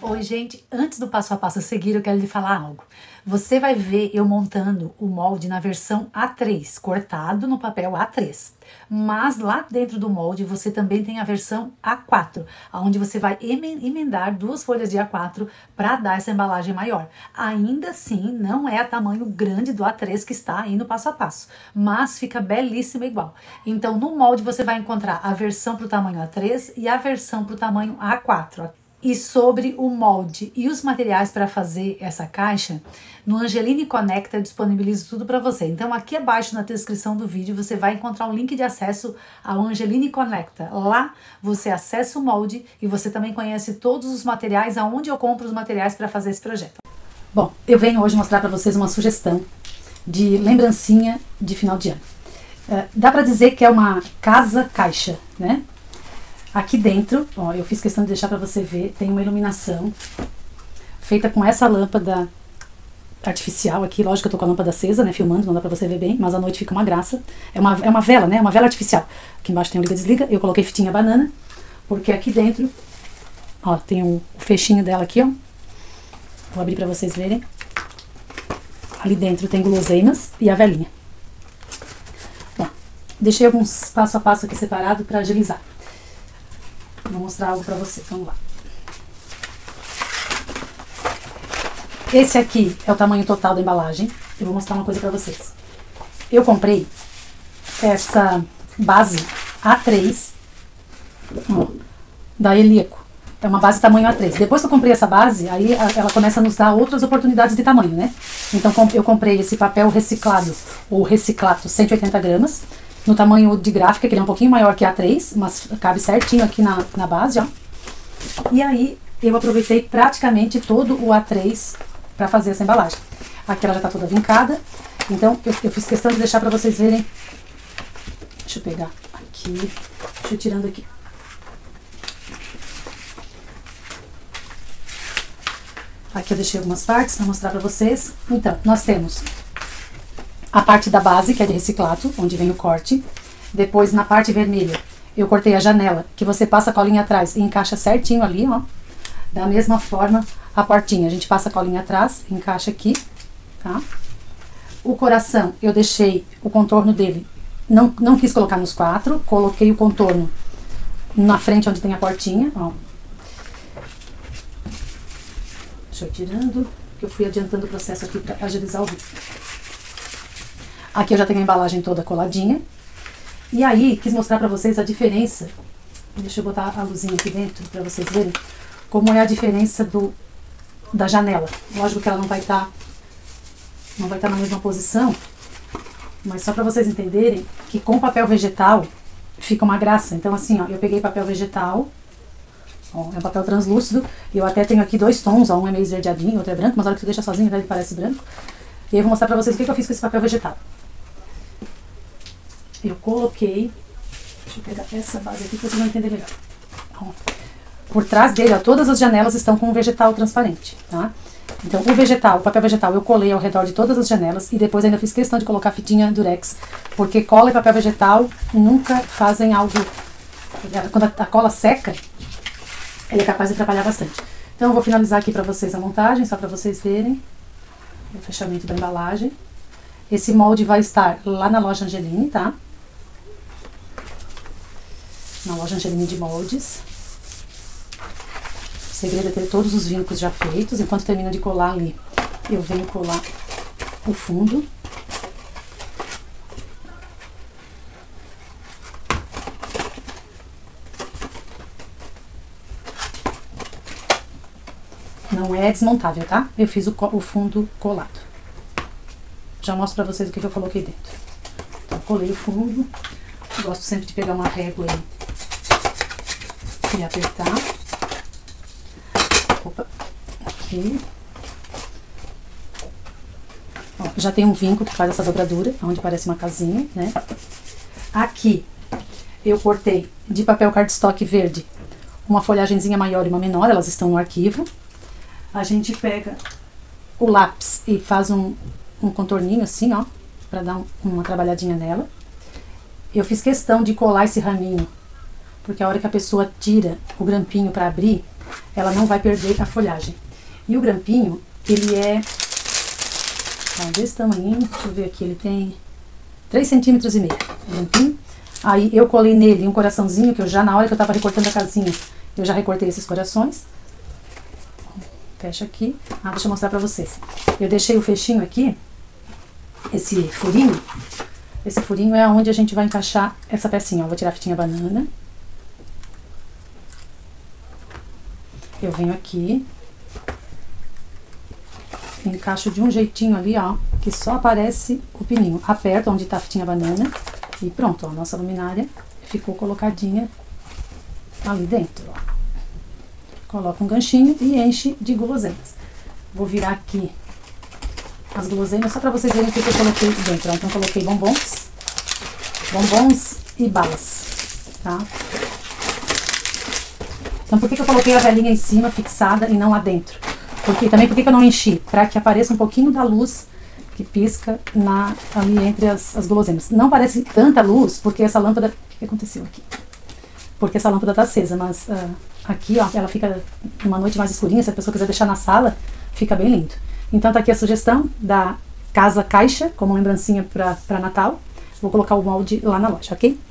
Oi, gente, antes do passo a passo a seguir, eu quero lhe falar algo. Você vai ver eu montando o molde na versão A3, cortado no papel A3. Mas lá dentro do molde você também tem a versão A4, onde você vai emendar duas folhas de A4 para dar essa embalagem maior. Ainda assim, não é a tamanho grande do A3 que está aí no passo a passo, mas fica belíssima igual. Então, no molde você vai encontrar a versão para o tamanho A3 e a versão para o tamanho A4. E sobre o molde e os materiais para fazer essa caixa, no Angeline Conecta eu disponibilizo tudo para você. Então aqui abaixo na descrição do vídeo você vai encontrar um link de acesso ao Angeline Conecta. Lá você acessa o molde e você também conhece todos os materiais, aonde eu compro os materiais para fazer esse projeto. Bom, eu venho hoje mostrar para vocês uma sugestão de lembrancinha de final de ano. Dá para dizer que é uma casa-caixa, né? Aqui dentro, ó, eu fiz questão de deixar para você ver, tem uma iluminação feita com essa lâmpada artificial aqui. Lógico que eu tô com a lâmpada acesa, né, filmando, não dá pra você ver bem, mas à noite fica uma graça. É uma vela, né, uma vela artificial. Aqui embaixo tem o liga-desliga, eu coloquei fitinha banana, porque aqui dentro, ó, tem o fechinho dela aqui, ó. Vou abrir pra vocês verem. Ali dentro tem guloseimas e a velinha. Bom, deixei alguns passo a passo aqui separado pra agilizar. Vou mostrar algo pra vocês, vamos lá. Esse aqui é o tamanho total da embalagem. Eu vou mostrar uma coisa pra vocês. Eu comprei essa base A3 ó, da Helieco. É uma base tamanho A3. Depois que eu comprei essa base, aí ela começa a nos dar outras oportunidades de tamanho, né? Então eu comprei esse papel reciclado, ou reciclato, 180 gramas. No tamanho de gráfica, que ele é um pouquinho maior que A3, mas cabe certinho aqui na base, ó. E aí, eu aproveitei praticamente todo o A3 para fazer essa embalagem. Aqui ela já tá toda vincada, então eu fiz questão de deixar para vocês verem. Deixa eu pegar aqui, deixa eu ir tirando aqui. Aqui eu deixei algumas partes para mostrar para vocês. Então, nós temos a parte da base, que é de reciclato, onde vem o corte. Depois, na parte vermelha, eu cortei a janela, que você passa a colinha atrás e encaixa certinho ali, ó. Da mesma forma, a portinha. A gente passa a colinha atrás, encaixa aqui, tá? O coração, eu deixei o contorno dele. Não quis colocar nos quatro, coloquei o contorno na frente, onde tem a portinha, ó. Deixa eu ir tirando, que eu fui adiantando o processo aqui para agilizar o vídeo. Aqui eu já tenho a embalagem toda coladinha. E aí, quis mostrar pra vocês a diferença. Deixa eu botar a luzinha aqui dentro pra vocês verem como é a diferença da janela. Lógico que ela não vai estar na mesma posição, mas só pra vocês entenderem que com papel vegetal fica uma graça. Então assim, ó, eu peguei papel vegetal, ó, é um papel translúcido, e eu até tenho aqui dois tons, ó, um é meio esverdeadinho, outro é branco, mas na hora que você deixa sozinho, ele parece branco. E aí eu vou mostrar pra vocês o que eu fiz com esse papel vegetal. Eu coloquei, deixa eu pegar essa base aqui para vocês vão entender melhor. Ó, por trás dele, ó, todas as janelas estão com um vegetal transparente, tá? Então o papel vegetal eu colei ao redor de todas as janelas e depois ainda fiz questão de colocar fitinha durex, porque cola e papel vegetal nunca fazem algo, quando a cola seca, ele é capaz de atrapalhar bastante. Então eu vou finalizar aqui para vocês a montagem, só para vocês verem o fechamento da embalagem. Esse molde vai estar lá na loja Angeline, tá? Na loja Angeline de moldes. O segredo é ter todos os vincos já feitos. Enquanto termino de colar ali, eu venho colar o fundo. Não é desmontável, tá? Eu fiz o fundo colado. Já mostro pra vocês o que eu coloquei dentro. Então, colei o fundo. Gosto sempre de pegar uma régua e apertar. Opa, aqui. Ó, já tem um vinco que faz essa dobradura, onde parece uma casinha, né? Aqui, eu cortei de papel cardstock verde uma folhagenzinha maior e uma menor, elas estão no arquivo. A gente pega o lápis e faz um contorninho assim, ó, pra dar uma trabalhadinha nela. Eu fiz questão de colar esse raminho, porque a hora que a pessoa tira o grampinho pra abrir, ela não vai perder a folhagem. E o grampinho, ele é desse tamanho, deixa eu ver aqui, ele tem 3,5 centímetros o grampinho. Aí eu colei nele um coraçãozinho, que eu já, na hora que eu tava recortando a casinha, eu já recortei esses corações. Fecha aqui. Deixa eu mostrar pra vocês. Eu deixei o fechinho aqui, esse furinho é onde a gente vai encaixar essa pecinha, ó. Vou tirar a fitinha banana. Eu venho aqui, encaixo de um jeitinho ali, ó, que só aparece o pininho. Aperto onde tá a fitinha banana e pronto, ó, nossa luminária ficou colocadinha ali dentro, ó. Coloca um ganchinho e enche de guloseimas. Vou virar aqui as guloseimas só pra vocês verem o que eu coloquei dentro, ó. Então coloquei bombons e balas, tá? Então por que eu coloquei a velinha em cima fixada e não lá dentro? Por que eu não enchi? Para que apareça um pouquinho da luz que pisca ali entre as guloseimas. Não parece tanta luz, porque essa lâmpada... O que aconteceu aqui? Porque essa lâmpada tá acesa, mas aqui, ó, ela fica uma noite mais escurinha. Se a pessoa quiser deixar na sala, fica bem lindo. Então tá aqui a sugestão da Casa Caixa, como lembrancinha para Natal. Vou colocar o molde lá na loja, ok?